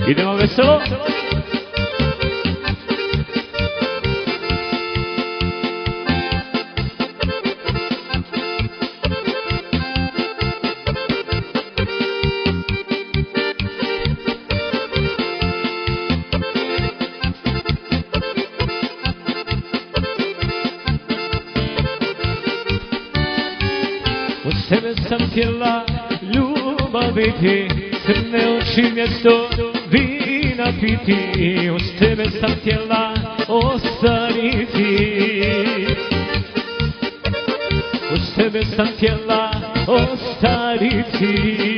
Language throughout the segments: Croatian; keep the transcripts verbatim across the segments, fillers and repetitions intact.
Idemo veselo. Uz tebe sam htjela ljubaviti, crne oči mjesto vina piti. Uz tebe sam htjela ostariti, uz tebe sam htjela ostariti.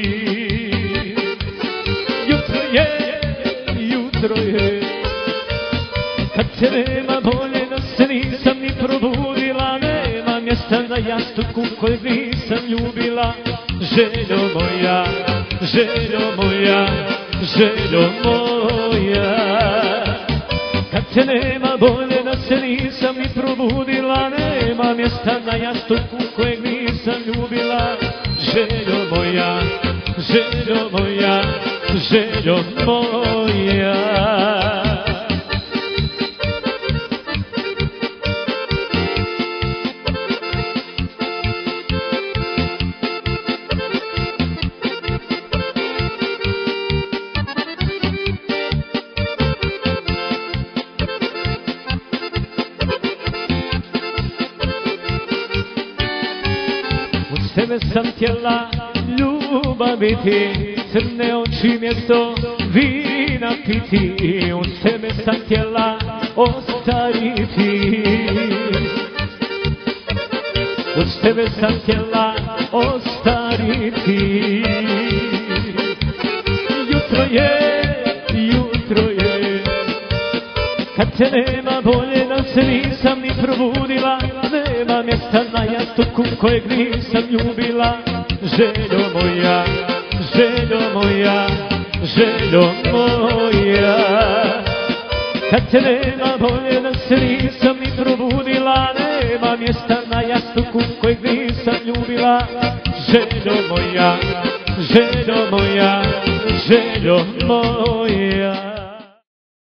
Jutro je, jutro je, kad te nema bolje da se nisam ni probudila. Nema mjesta na jastuku kojeg nisam ljubila. Željo moja, željo moja, željo moja, kad te nema bolje da se nisam ni probudila. Nema mjesta na jastuku kojeg nisam ljubila. Željo moja, željo moja, željo moja. Uz tebe sam htjela ljubaviti, crne oči mjesto vina piti. Uz tebe sam htjela ostariti, uz tebe sam htjela ostariti. Jutro je, jutro je, kad te nema bolje da se nisam ni probudila. Nema mjesta na jastuku kojeg nisam ljubila. Željo moja, željo moja, željo moja, kad te nema bolje da se nisam ni probudila. Nema mjesta na jastuku kojeg nisam ljubila. Željo moja, željo moja, željo moja.